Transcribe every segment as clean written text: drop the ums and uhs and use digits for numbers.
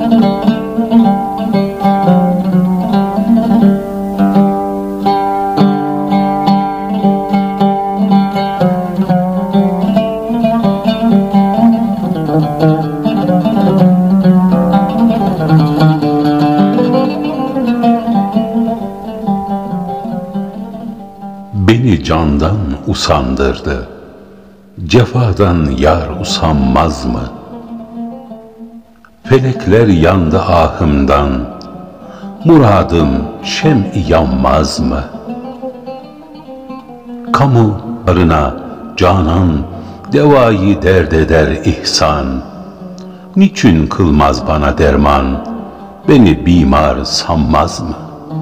Beni candan usandırdı, cefadan yar usanmaz mı? Felekler yandı ahımdan, muradım şem-i yanmaz mı? Kamu barına canan, devayı dert eder ihsan. Niçin kılmaz bana derman, beni bimar sanmaz mı?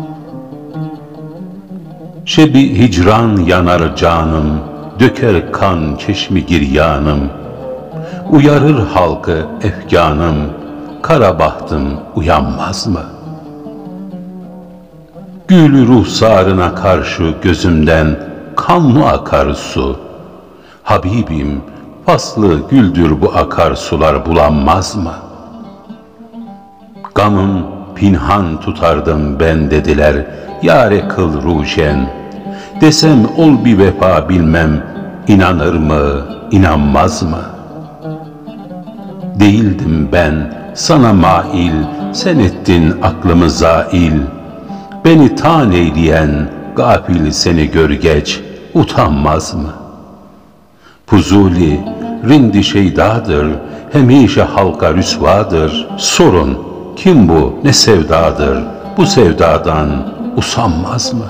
Şebi hicran yanar canım, döker kan çeşmi giryanım. Uyarır halkı efkanım, kara bahtım uyanmaz mı? Gül ruhsarına karşı gözümden kanlı akar su. Habibim, faslı güldür bu akarsular bulanmaz mı? Gamım pinhan tutardım ben dediler, yâre kıl ruşen. Desem ol bir vefa bilmem, inanır mı, inanmaz mı? Değildim ben sana mail, sen ettin aklımı zail. Beni tan eyleyen gafil seni gör geç, utanmaz mı? Fuzuli, rindi şeydadır, hemişe halka rüsvadır. Sorun, kim bu, ne sevdadır, bu sevdadan usanmaz mı?